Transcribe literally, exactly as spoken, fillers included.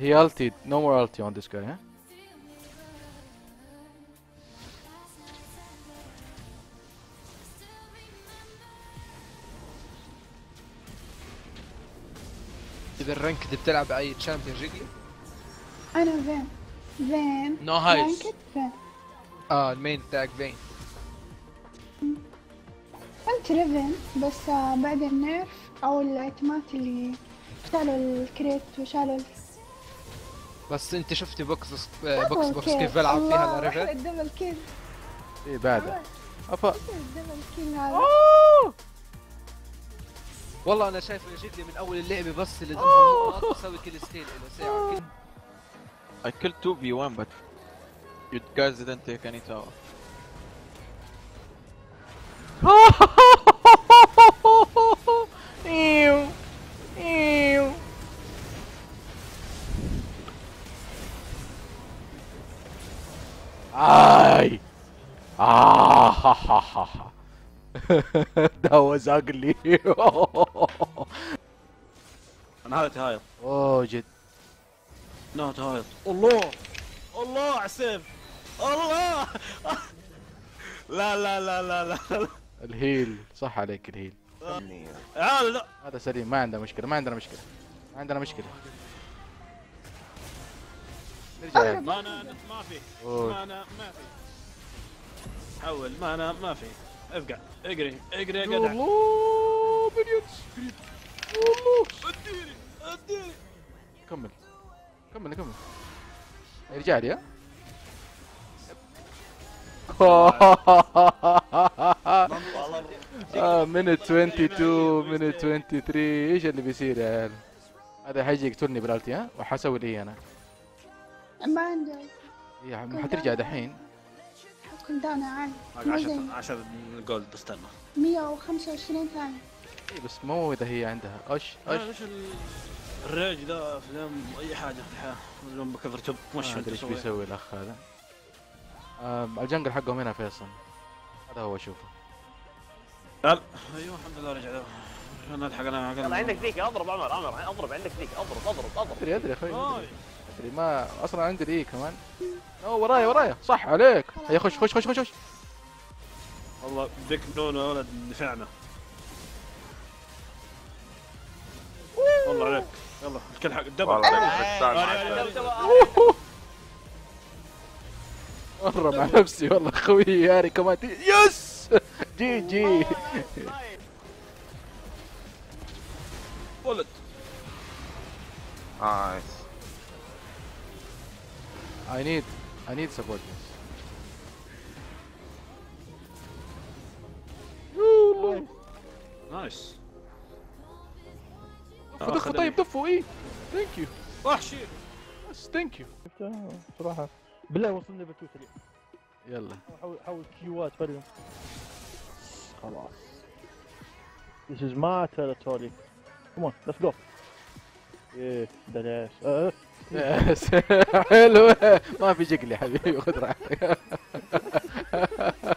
He ulted. No more ulti on this guy, huh? اذا الرانكد بتلعب اي تشامبيون جيجلي؟ انا فين فين نو هايس. رانكد فين؟ اه المين تاج فين. كنت ريفن بس آه، بعد النيرف او الايتمات اللي شالوا الكريت وشالوا ال- بس انت شفتي بوكس دبل بوكس بوكس كيل. كيف بلعب فيها الله، لريفن؟ أحلى الدبل كيل. ايه بعدها. افا. الدبل كيل هذا. والله انا شايف جيجلي من اول اللعبه بس اللي تمهم نقط تسوي كل ستيل له ساعه كل. I killed two v one, but you guys didn't take any tower. Ew. Ew. Ay. Ah ha ha ha ha. That was ugly. انا هذا تهايط. اوه جد. لا تهايط. الله الله عسيف. الله لا لا لا لا لا الهيل صح عليك الهيل. عاد لا. هذا سليم ما عنده مشكلة ما عندنا مشكلة. ما عندنا مشكلة. نرجع. ما انا ما في. أوه. ما انا ما في. حول ما انا ما في. افقع اجري اجري يا جدع. الله مليونز. الله. اديني اديني. كمل كمل كمل. يرجع لي ها. اه minute اثنين وعشرين minute اثنين وعشرين ايش اللي بيصير يا عيال؟ هذا حيجي يقتلني بالالتي ها وحسوي لي انا. ما عندي. يا حترجع دحين. كنت انا عالي. عشرة عشرة جولد استنى. مية وخمسة وعشرين ثانية. إيه بس مو اذا هي عندها اش اش. ايش الريج ذا افلام اي حاجه في الحياه لهم بكثر تب مش ما ادري ايش بيسوي الاخ هذا. آم، الجنجل حقهم هنا فيصل. هذا هو شوفه. لا ايوه الحمد لله رجع له. انا الحق انا يلا عندك ذيك اضرب عمر عمر اضرب عندك ذيك اضرب اضرب اضرب. ادري ادري يا اخوي هاي. ادري ما اصلا عندي الاي كمان. اوه ورايا ورايا صح عليك. هيا خش خش خش خش خش. والله بيك نون يا ولد دفعنا. والله عليك يلا الكل حق الدبل. مرة مع نفسي والله خوي ياري كمان تي- يس جي جي. ولد Nice. I need I need support. نايس. دفوا طيب دفوا ايه. ثانك يو. وحشي. بس ثانك يو. صراحة بالله وصلنا ليفل اثنين سريع. يلا حاول حاول كيوات فريم. خلاص. This is my territory. Come on, let's go. ايه بلاش. اه يس حلو ما في جقلي حبيبي خذ راحتك.